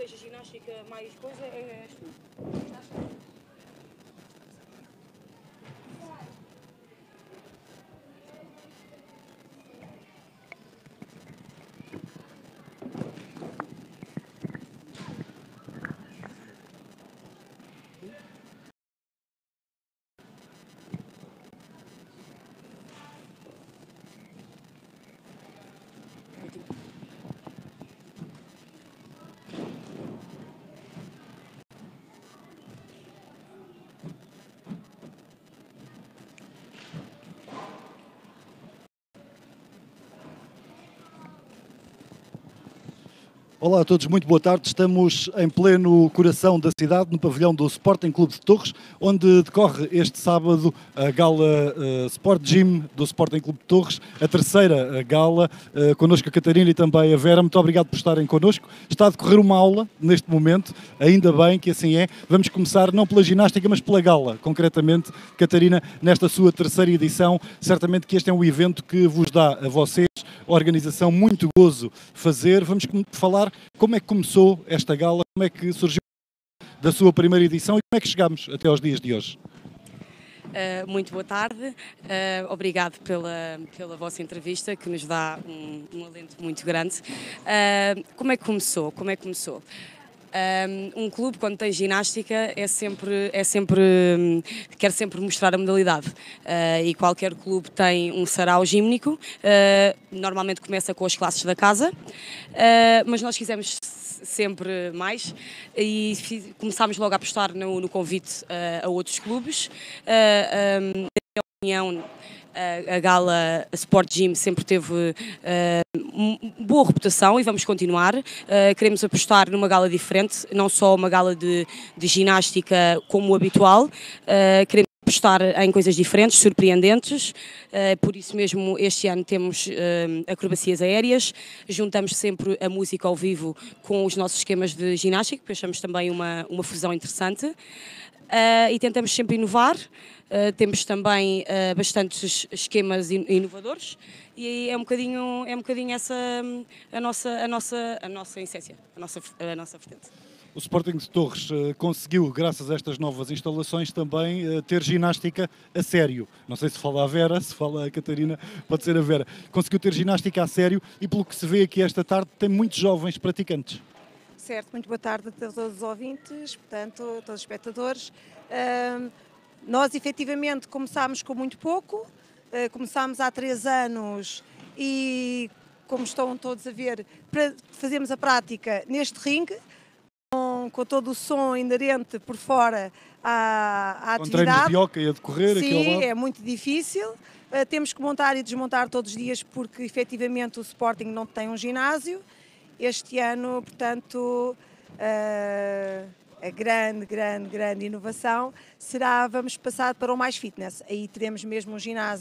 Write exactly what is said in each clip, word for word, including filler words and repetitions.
seja ginástica mais coisa, é tu. Olá a todos, muito boa tarde. Estamos em pleno coração da cidade, no pavilhão do Sporting Clube de Torres, onde decorre este sábado a gala uh, Sport Gym do Sporting Clube de Torres, a terceira gala, uh, connosco a Catarina e também a Vera. Muito obrigado por estarem connosco. Está a decorrer uma aula neste momento, ainda bem que assim é. Vamos começar não pela ginástica, mas pela gala, concretamente, Catarina, nesta sua terceira edição. Certamente que este é um evento que vos dá a vocês, a organização, muito gozo fazer. Vamos falar como é que começou esta gala, como é que surgiu da sua primeira edição e como é que chegamos até aos dias de hoje. Uh, muito boa tarde, uh, obrigado pela, pela vossa entrevista, que nos dá um, um alento muito grande. Uh, como é que começou? Como é que começou? Um, um clube, quando tem ginástica, é sempre, é sempre, quer sempre mostrar a modalidade. Uh, e qualquer clube tem um sarau gímnico, uh, normalmente começa com as classes da casa, uh, mas nós quisemos sempre mais e fiz, começámos logo a apostar no, no convite uh, a outros clubes. Uh, um, na minha opinião, a gala Sport Gym sempre teve uh, boa reputação e vamos continuar. Uh, queremos apostar numa gala diferente, não só uma gala de, de ginástica como o habitual. Uh, queremos apostar em coisas diferentes, surpreendentes. Uh, por isso mesmo este ano temos uh, acrobacias aéreas, juntamos sempre a música ao vivo com os nossos esquemas de ginástica, que achamos também uma, uma fusão interessante. Uh, e tentamos sempre inovar. Uh, temos também uh, bastantes esquemas in inovadores e é um bocadinho, é um bocadinho essa a nossa, a nossa, a nossa essência, a nossa, a nossa vertente. O Sporting de Torres uh, conseguiu, graças a estas novas instalações, também uh, ter ginástica a sério. Não sei se fala a Vera, se fala a Catarina, pode ser a Vera. Conseguiu ter ginástica a sério e, pelo que se vê aqui esta tarde, tem muitos jovens praticantes. Certo, muito boa tarde a todos os ouvintes, portanto, a todos os espectadores. Uh, nós, efetivamente, começámos com muito pouco, uh, começámos há três anos e, como estão todos a ver, fazemos a prática neste ringue, com, com todo o som inerente por fora à, à com atividade. Treinos de hóquei a decorrer Sim, aqui ao lado. É muito difícil. Uh, temos que montar e desmontar todos os dias porque, efetivamente, o Sporting não tem um ginásio. Este ano, portanto, uh, a grande, grande, grande inovação será, vamos passar para o Mais Fitness. Aí teremos mesmo um ginásio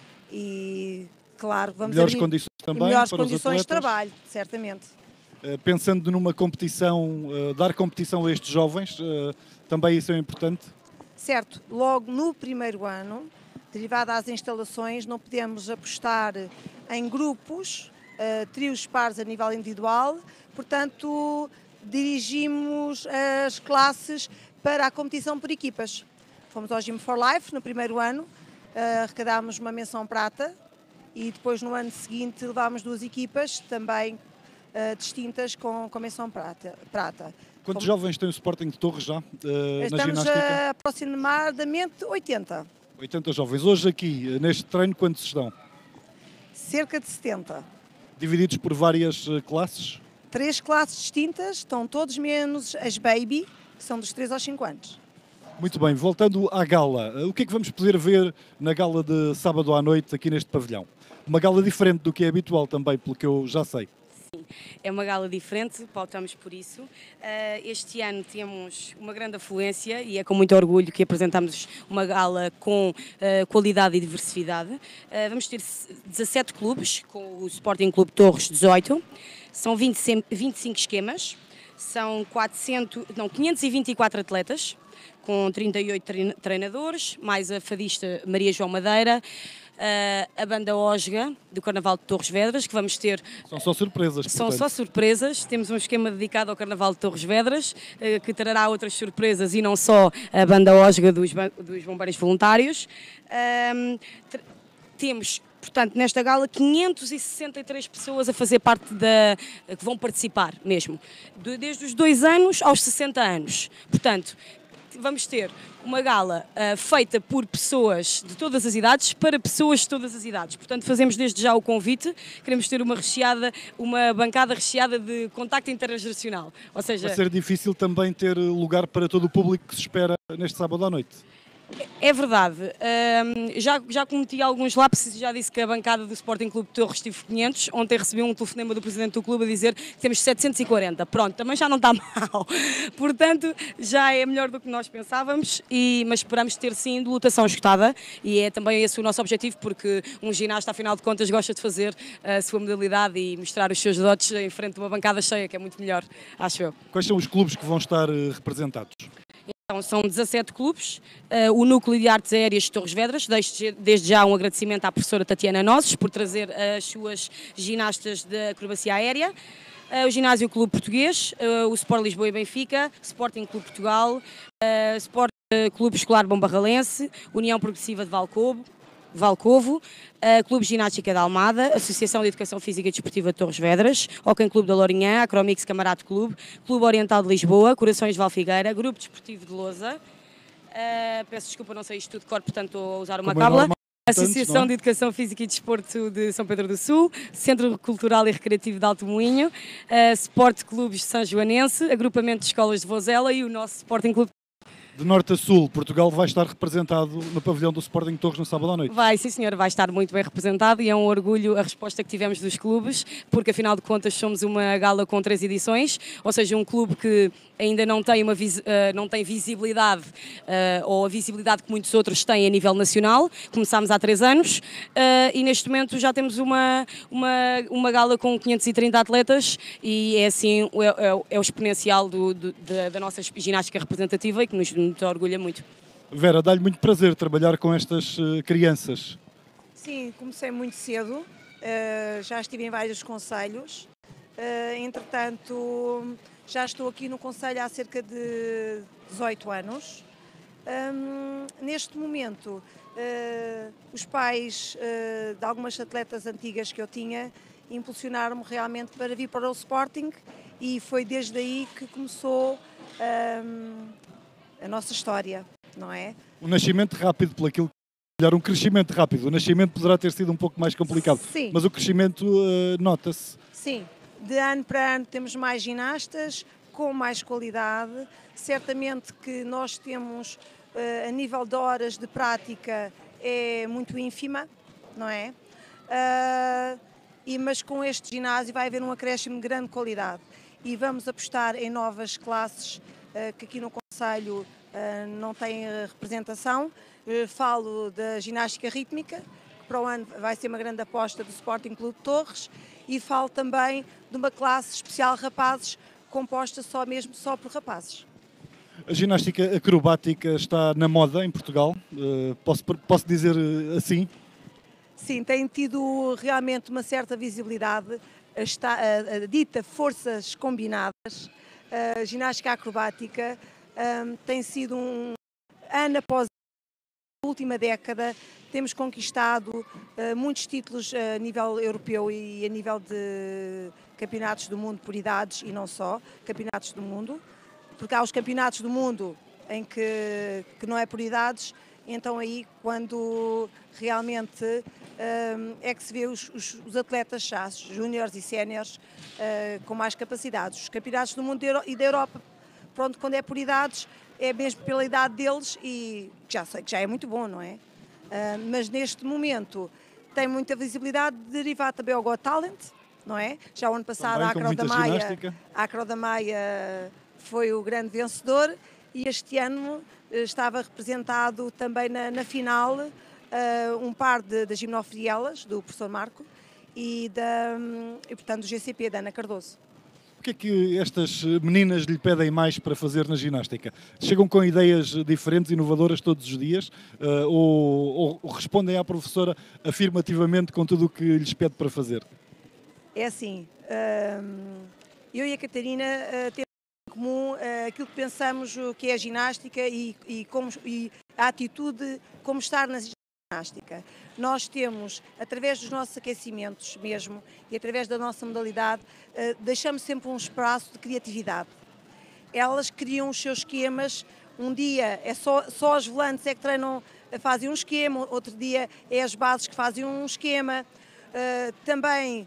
e, claro, vamos melhores abrir, condições também melhores para condições os de trabalho, certamente. Uh, pensando numa competição, uh, dar competição a estes jovens, uh, também isso é importante? Certo, logo no primeiro ano, derivado às instalações, não podemos apostar em grupos, Uh, trios pares a nível individual, portanto dirigimos as classes para a competição por equipas. Fomos ao Gym for Life no primeiro ano, uh, arrecadámos uma menção prata e depois no ano seguinte levámos duas equipas também uh, distintas com, com menção prata. prata. Quantos Como... jovens tem o Sporting de Torres já uh, na Estamos ginástica? a aproximadamente oitenta. oitenta jovens. Hoje aqui, neste treino, quantos estão? Cerca de setenta. Divididos por várias classes? Três classes distintas, estão todos menos as baby, que são dos três aos cinco anos. Muito bem, voltando à gala, o que é que vamos poder ver na gala de sábado à noite aqui neste pavilhão? Uma gala diferente do que é habitual também, pelo que eu já sei. Sim, é uma gala diferente, pautamos por isso. Este ano temos uma grande afluência e é com muito orgulho que apresentamos uma gala com qualidade e diversidade. Vamos ter dezassete clubes, com o Sporting Clube Torres dezoito. São vinte e cinco esquemas, são quatrocentos, não, quinhentos e vinte e quatro atletas, com trinta e oito treinadores, mais a fadista Maria João Madeira, a banda Osga, do Carnaval de Torres Vedras, que vamos ter... São só surpresas, São portanto. só surpresas, temos um esquema dedicado ao Carnaval de Torres Vedras, que trará outras surpresas e não só a banda Osga dos, dos Bombeiros Voluntários. Um, temos... Portanto, nesta gala, quinhentas e sessenta e três pessoas a fazer parte da... que vão participar mesmo, desde os dois anos aos sessenta anos. Portanto, vamos ter uma gala uh, feita por pessoas de todas as idades para pessoas de todas as idades. Portanto, fazemos desde já o convite. Queremos ter uma recheada, uma bancada recheada de contacto intergeracional. Ou seja, vai ser difícil também ter lugar para todo o público que se espera neste sábado à noite. É verdade, um, já, já cometi alguns lapsos e já disse que a bancada do Sporting Clube de Torres tive quinhentos, ontem recebi um telefonema do presidente do clube a dizer que temos setecentos e quarenta, pronto, também já não está mal, portanto já é melhor do que nós pensávamos, e, mas esperamos ter sim de lotação esgotada e é também esse o nosso objetivo, porque um ginasta afinal de contas gosta de fazer a sua modalidade e mostrar os seus dotes em frente de uma bancada cheia, que é muito melhor, acho eu. Quais são os clubes que vão estar representados? Então, são dezassete clubes, uh, o Núcleo de Artes Aéreas de Torres Vedras, desde, desde já um agradecimento à professora Tatiana Nozes por trazer as suas ginastas de acrobacia aérea, uh, o Ginásio Clube Português, uh, o Sport Lisboa e Benfica, Sporting Clube Portugal, uh, Sport uh, Clube Escolar Bombarralense, União Progressiva de Valcovo, Valcovo, uh, Clube Ginástica da Almada, Associação de Educação Física e Desportiva de Torres Vedras, Hockey Clube da Lourinhã, Acromix Camarate Clube, Clube Oriental de Lisboa, Corações de Valfigueira, Grupo Desportivo de Lousa, uh, peço desculpa, não sei isto tudo de cor, portanto estou a usar uma Como é cábula. normal, Associação tanto, de Educação Física e Desporto de São Pedro do Sul, Centro Cultural e Recreativo de Alto Moinho, uh, Sport Clubes de São Joanense, Agrupamento de Escolas de Vozela e o nosso Sporting Clube. De norte a sul, Portugal vai estar representado no pavilhão do Sporting Torres no sábado à noite. Vai, sim senhor, vai estar muito bem representado e é um orgulho a resposta que tivemos dos clubes, porque afinal de contas somos uma gala com três edições, ou seja, um clube que ainda não tem, uma, uh, não tem visibilidade, uh, ou a visibilidade que muitos outros têm a nível nacional. Começámos há três anos uh, e neste momento já temos uma, uma, uma gala com quinhentos e trinta atletas e é assim, é, é, é o exponencial do, do, da, da nossa ginástica representativa e que nos, nos orgulha muito. Vera, dá-lhe muito prazer trabalhar com estas uh, crianças. Sim, comecei muito cedo, uh, já estive em vários concelhos, uh, entretanto já estou aqui no concelho há cerca de dezoito anos. Um, neste momento, uh, os pais uh, de algumas atletas antigas que eu tinha impulsionaram-me realmente para vir para o Sporting e foi desde aí que começou um, a nossa história, não é? Um nascimento rápido, pelo aquilo que um crescimento rápido. O nascimento poderá ter sido um pouco mais complicado, sim, mas o crescimento uh, nota-se. Sim, de ano para ano temos mais ginastas, com mais qualidade. Certamente que nós temos, uh, a nível de horas de prática, é muito ínfima, não é? Uh, e, mas com este ginásio vai haver um acréscimo de grande qualidade e vamos apostar em novas classes uh, que aqui no concelho uh, não têm representação. Uh, falo da ginástica rítmica, que para o ano vai ser uma grande aposta do Sporting Clube de Torres, e falo também de uma classe especial rapazes, composta só mesmo só por rapazes. A ginástica acrobática está na moda em Portugal, uh, posso, posso dizer assim? Sim, tem tido realmente uma certa visibilidade, está, a, a dita forças combinadas, a ginástica acrobática um, tem sido um ano após a última década, temos conquistado uh, muitos títulos a nível europeu e a nível de campeonatos do mundo por idades e não só, campeonatos do mundo, porque há os campeonatos do mundo em que, que não é por idades, então aí quando realmente um, é que se vê os, os, os atletas chás, júniores e séniores, uh, com mais capacidades. Os campeonatos do mundo e da Europa, pronto, quando é por idades, é mesmo pela idade deles e já sei que já é muito bom, não é? Uh, mas neste momento tem muita visibilidade, derivado também ao Got Talent, não é? Já o ano passado a Acro da Maia, a Acro da Maia foi o grande vencedor e este ano uh, estava representado também na, na final uh, um par de, de gimnofrielas, do professor Marco, e, da, um, e portanto do G C P, da Ana Cardoso. O que é que estas meninas lhe pedem mais para fazer na ginástica? Chegam com ideias diferentes, inovadoras todos os dias, uh, ou, ou respondem à professora afirmativamente com tudo o que lhes pede para fazer? É assim, hum, eu e a Catarina uh, temos em comum uh, aquilo que pensamos que é a ginástica e, e, como, e a atitude como estar na ginástica. Nós temos, através dos nossos aquecimentos mesmo e através da nossa modalidade, uh, deixamos sempre um espaço de criatividade. Elas criam os seus esquemas, um dia é só, só as volantes é que treinam, fazem um esquema, outro dia é as bases que fazem um esquema. Uh, também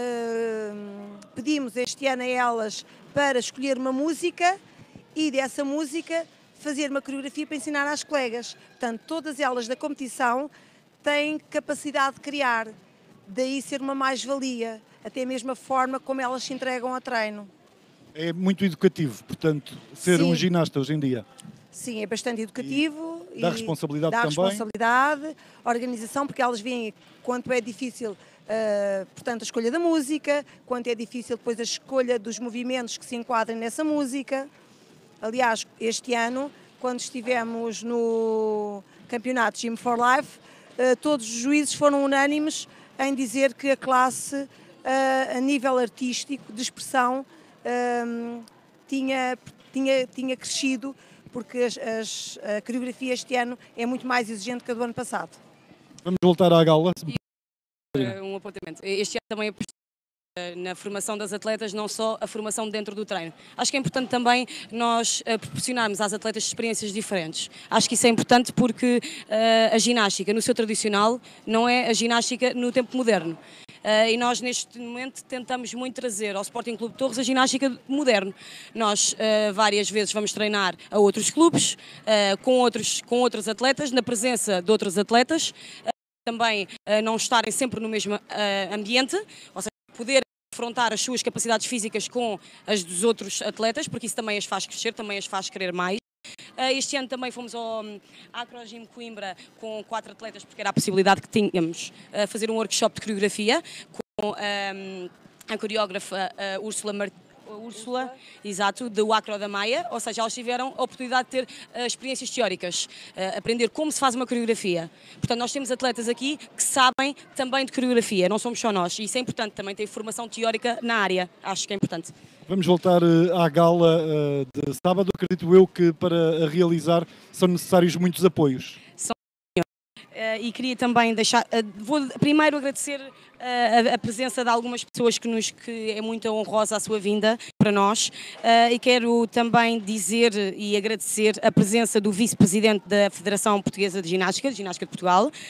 uh, pedimos este ano a elas para escolher uma música e dessa música fazer uma coreografia para ensinar às colegas. Portanto, todas elas da competição têm capacidade de criar, daí ser uma mais-valia, até mesmo a forma como elas se entregam ao treino. É muito educativo, portanto, ser Sim. um ginasta hoje em dia. Sim, é bastante educativo. E dá responsabilidade dá também. responsabilidade, organização, porque elas veem quanto é difícil, uh, portanto, a escolha da música, quanto é difícil depois a escolha dos movimentos que se enquadrem nessa música. Aliás, este ano, quando estivemos no campeonato Gym for Life, uh, todos os juízes foram unânimes em dizer que a classe, uh, a nível artístico, de expressão, uh, tinha, tinha, tinha crescido, porque as, as, a coreografia este ano é muito mais exigente que a do ano passado. Vamos voltar à gala. E, um apontamento. Este ano também na formação das atletas, não só a formação dentro do treino. Acho que é importante também nós uh, proporcionarmos às atletas experiências diferentes. Acho que isso é importante porque uh, a ginástica no seu tradicional não é a ginástica no tempo moderno. Uh, e nós neste momento tentamos muito trazer ao Sporting Clube de Torres a ginástica moderno. Nós uh, várias vezes vamos treinar a outros clubes, uh, com, outros, com outros atletas, na presença de outros atletas, uh, também uh, não estarem sempre no mesmo uh, ambiente, ou seja, poder confrontar as suas capacidades físicas com as dos outros atletas, porque isso também as faz crescer, também as faz querer mais. Este ano também fomos ao Acrogym Coimbra com quatro atletas, porque era a possibilidade que tínhamos a fazer um workshop de coreografia com um, a coreógrafa uh, Úrsula Martins. Úrsula, exato, do Acro da Maia, ou seja, elas tiveram a oportunidade de ter uh, experiências teóricas, uh, aprender como se faz uma coreografia. Portanto, nós temos atletas aqui que sabem também de coreografia, não somos só nós, e isso é importante, também ter formação teórica na área, acho que é importante. Vamos voltar uh, à gala uh, de sábado, acredito eu que para a realizar são necessários muitos apoios. São Uh, e queria também deixar, uh, vou primeiro agradecer uh, a, a presença de algumas pessoas que, nos, que é muito honrosa a sua vinda para nós, uh, e quero também dizer e agradecer a presença do vice-presidente da Federação Portuguesa de Ginástica, de Ginástica de Portugal, uh,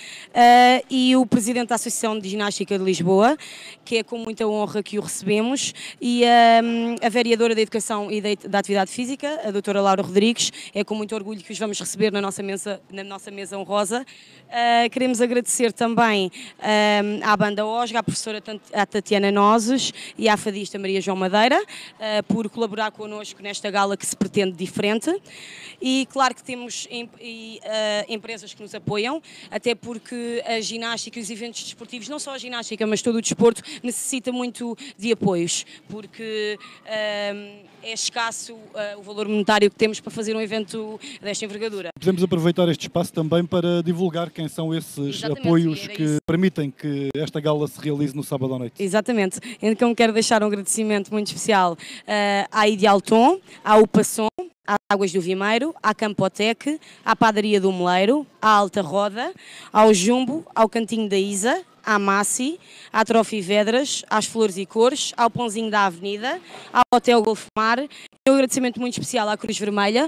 e o presidente da Associação de Ginástica de Lisboa, que é com muita honra que o recebemos, e uh, a vereadora da Educação e da, da Atividade Física, a doutora Laura Rodrigues, é com muito orgulho que os vamos receber na nossa mesa, na nossa mesa honrosa. Uh, queremos agradecer também uh, à banda Osga, à professora à Tatiana Nozes e à fadista Maria João Madeira, uh, por colaborar connosco nesta gala que se pretende diferente. E claro que temos em, e, uh, empresas que nos apoiam, até porque a ginástica e os eventos desportivos, não só a ginástica, mas todo o desporto, necessita muito de apoios, porque uh, é escasso uh, o valor monetário que temos para fazer um evento desta envergadura. Podemos aproveitar este espaço também para divulgar quem são esses Exatamente, apoios que isso. permitem que esta gala se realize no sábado à noite. Exatamente. Então quero deixar um agradecimento muito especial uh, à Ideal Tom, à Upasson, às Águas do Vimeiro, à Campotec, à Padaria do Meleiro, à Alta Roda, ao Jumbo, ao Cantinho da Isa, à Massi, à Trofi Vedras, às Flores e Cores, ao Pãozinho da Avenida, ao Hotel Golf Mar. Um agradecimento muito especial à Cruz Vermelha.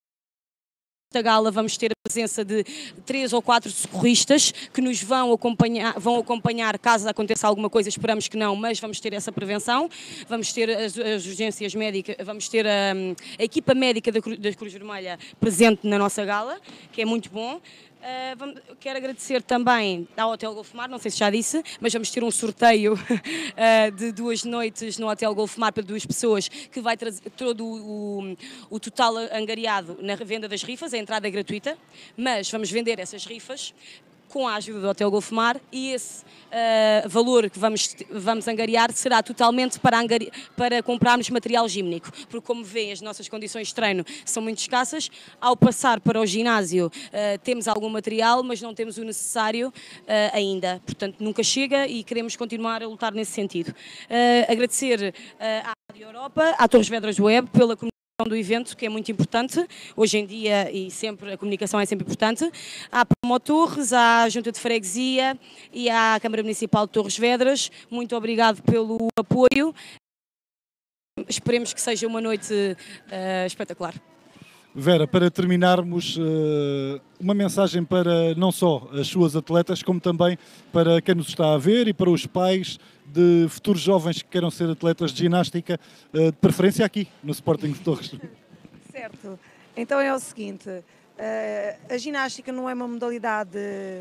Nesta gala vamos ter a presença de três ou quatro socorristas que nos vão acompanhar, vão acompanhar caso aconteça alguma coisa, esperamos que não, mas vamos ter essa prevenção, vamos ter as, as urgências médicas, vamos ter a, a equipa médica da Cruz, da Cruz Vermelha presente na nossa gala, que é muito bom. Uh, vamos, quero agradecer também ao Hotel Golf Mar, não sei se já disse, mas vamos ter um sorteio uh, de duas noites no Hotel Golf Mar para duas pessoas, que vai trazer todo o, o, o total angariado na venda das rifas, a entrada é gratuita, mas vamos vender essas rifas com a ajuda do Hotel Golfo Mar, e esse uh, valor que vamos, vamos angariar será totalmente para, angari para comprarmos material gímnico, porque como vêem as nossas condições de treino são muito escassas. Ao passar para o ginásio uh, temos algum material, mas não temos o necessário uh, ainda, portanto nunca chega e queremos continuar a lutar nesse sentido. Uh, agradecer uh, à Rádio Europa, à Torres Vedras Web pela comunicação do evento, que é muito importante hoje em dia, e sempre a comunicação é sempre importante, à Promo Torres, à Junta de Freguesia e à Câmara Municipal de Torres Vedras. Muito obrigado pelo apoio. Esperemos que seja uma noite uh, espetacular. Vera, para terminarmos, uma mensagem para não só as suas atletas, como também para quem nos está a ver e para os pais de futuros jovens que queiram ser atletas de ginástica, de preferência aqui, no Sporting de Torres. Certo. Então é o seguinte, a ginástica não é uma modalidade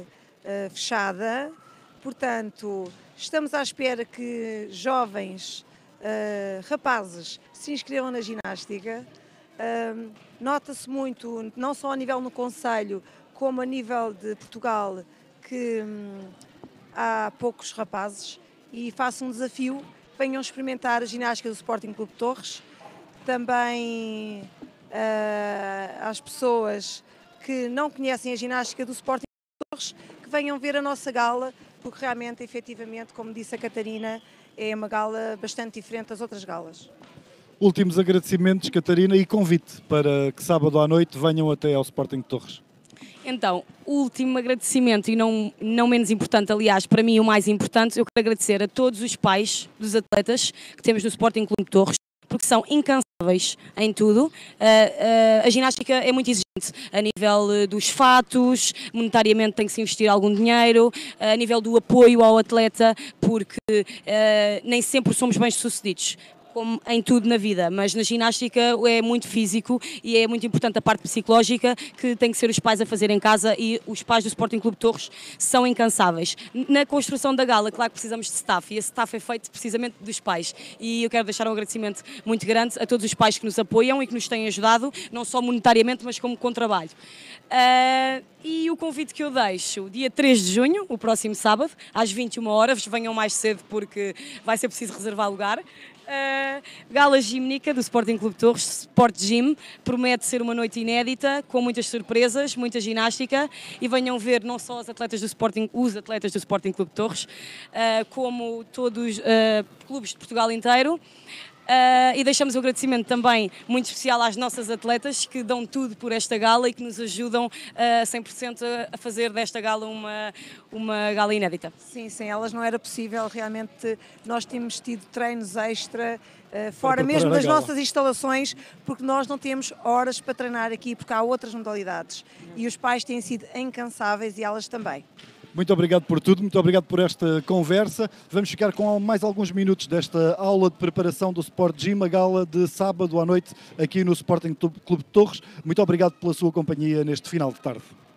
fechada, portanto, estamos à espera que jovens rapazes se inscrevam na ginástica. Uh, nota-se muito, não só a nível no concelho, como a nível de Portugal, que hum, há poucos rapazes, e faço um desafio, venham experimentar a ginástica do Sporting Clube de Torres. Também uh, às pessoas que não conhecem a ginástica do Sporting Clube de Torres, que venham ver a nossa gala, porque realmente, efetivamente, como disse a Catarina, é uma gala bastante diferente das outras galas. Últimos agradecimentos, Catarina, e convite para que sábado à noite venham até ao Sporting de Torres. Então, último agradecimento, e não, não menos importante, aliás, para mim o mais importante, eu quero agradecer a todos os pais dos atletas que temos no Sporting Clube de Torres, porque são incansáveis em tudo. Uh, uh, a ginástica é muito exigente a nível dos fatos, monetariamente tem que se investir algum dinheiro, uh, a nível do apoio ao atleta, porque uh, nem sempre somos bem-sucedidos, como em tudo na vida, mas na ginástica é muito físico e é muito importante a parte psicológica, que tem que ser os pais a fazer em casa, e os pais do Sporting Clube de Torres são incansáveis. Na construção da gala, claro que precisamos de staff, e esse staff é feito precisamente dos pais, e eu quero deixar um agradecimento muito grande a todos os pais que nos apoiam e que nos têm ajudado, não só monetariamente, mas como com trabalho. Uh, e o convite que eu deixo, dia três de junho, o próximo sábado, às vinte e uma horas, venham mais cedo porque vai ser preciso reservar lugar. Uh, gala gímnica do Sporting Clube de Torres, Sport Gym, promete ser uma noite inédita, com muitas surpresas, muita ginástica, e venham ver não só os atletas do Sporting, os atletas do Sporting Clube de Torres, uh, como todos os uh, clubes de Portugal inteiro. Uh, e deixamos um agradecimento também muito especial às nossas atletas, que dão tudo por esta gala e que nos ajudam uh, cem por cento a fazer desta gala uma, uma gala inédita. Sim, sem elas não era possível, realmente nós temos tido treinos extra, uh, fora mesmo das nossas instalações, porque nós não temos horas para treinar aqui, porque há outras modalidades. E os pais têm sido incansáveis, e elas também. Muito obrigado por tudo, muito obrigado por esta conversa. Vamos ficar com mais alguns minutos desta aula de preparação do Sport Gym, a gala de sábado à noite aqui no Sporting Clube de Torres. Muito obrigado pela sua companhia neste final de tarde.